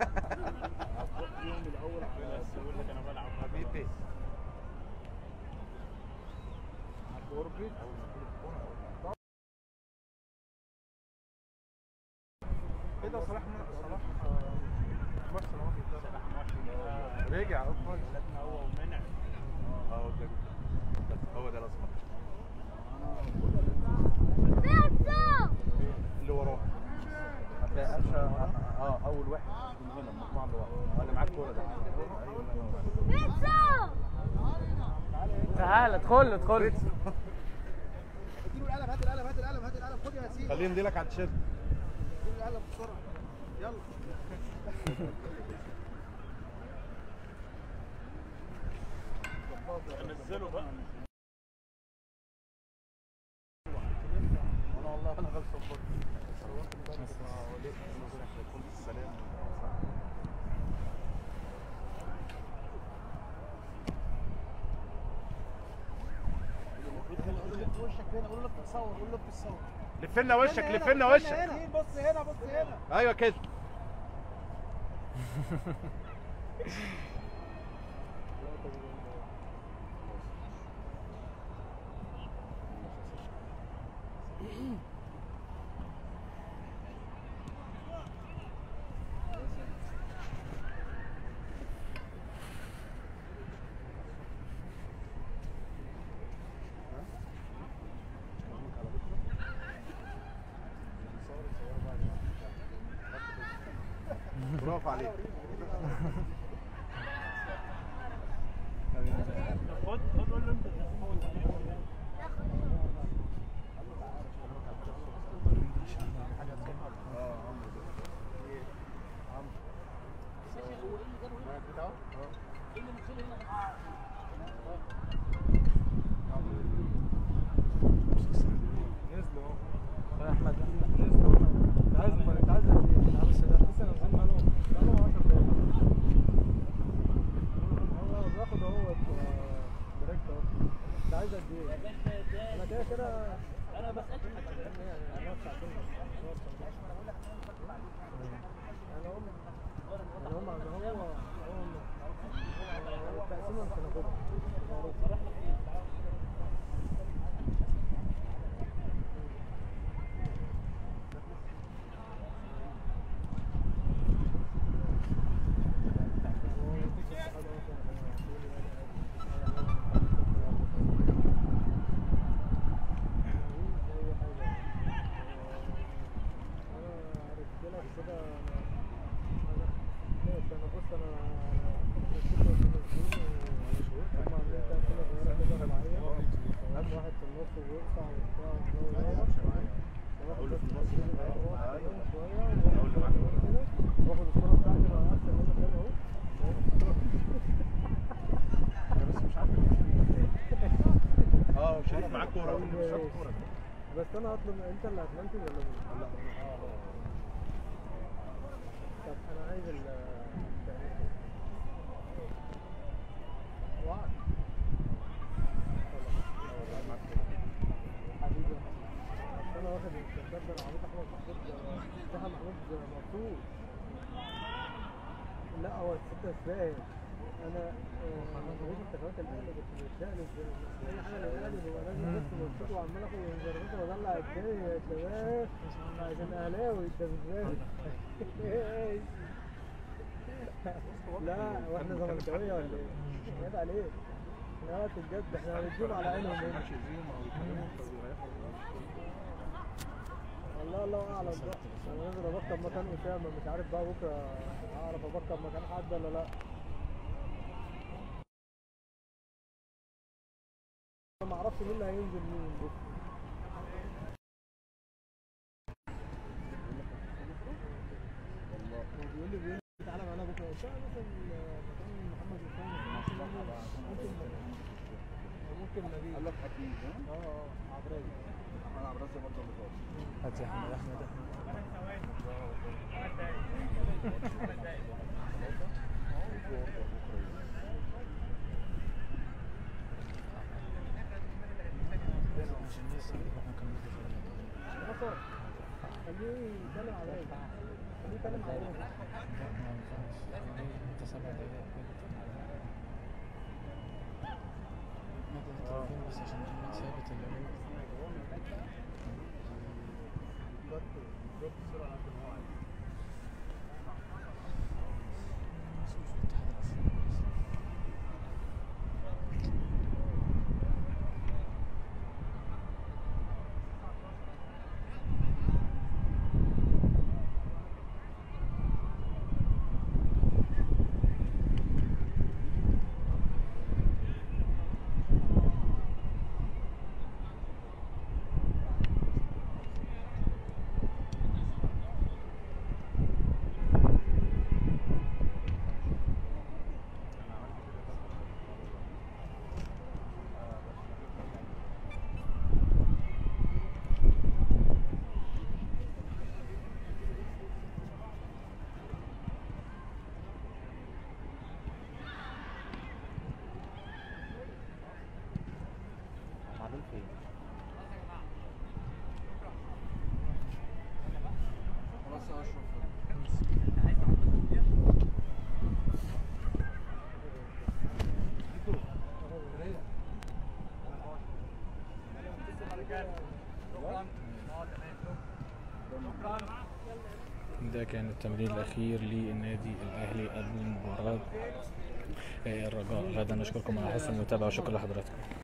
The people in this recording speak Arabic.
هتروح اليوم الاول على يقول لك انا بلعب حبيبي على الاوربت كده. صلاح رجع اهو خالص. هو ومنع اه ده بس هو ده الاصفر اللي وراه. هتلاقي قرشه اول واحد من هنا المجموعه اللي وراه اللي معاه الكوره ده. تعال ادخل ادخل. اديله القلم. هات القلم. هات القلم. هات القلم. خد يا ياسين. خليه يمديلك على التيشيرت. اديله القلم بسرعه. يلا. نزله بقى. انا والله انا غلطان برضه. السلام. وشك هنا. قول له بتصور. قول له بتصور. لفنا وشك لفنا وشك. هنا. بص هنا. بص هنا. ايوه كده. برافو عليك. خد قول له انت شريف معاك كوره. بس انا هطلب. انت اللي هتمنتج ولا مين؟ لا طب انا عايز وعد. حبيبي انا واخد الاستعداد ده. انا عبيط احمد محمود مبسوط. لا هو الست اسباب. انا بقيت التفاوت الاهلي كنت بتشقلب اي حاجه للاهلي ببقى نازل بس مبسوط وعمال اخد انذارات وادلع الدنيا يا شباب عشان اهلاوي. انت بالذات لا واحنا زملكاويه ولا ايه؟ عيب عليك. احنا وقت الجد احنا هنديهم على عينهم هنا. والله الله اعلم بقى. انا نازل ابطل مكان اسامه. مش عارف بقى بكره اعرف ابطل مكان حد ولا لا. ما اعرفش مين اللي هينزل مين بكره. والله بيقول لي تعالى معانا بكره. قلت له مثلا مكان محمد ممكن نبيل. قال لك اكيد. عبريه. انا عبريه برضه اللي فاضي. هات يا احمد. خليه يتكلم عليا. خليه يتكلم عليا. انت 7 دقايق مدى التليفون بس عشان محمد ثابت اللي هو معدول فين؟ خلاص يا اشرف ده كان التمرين الأخير للنادي الأهلي قبل مباراة الرجاء. غدا نشكركم على حسن المتابعة وشكرا لحضراتكم.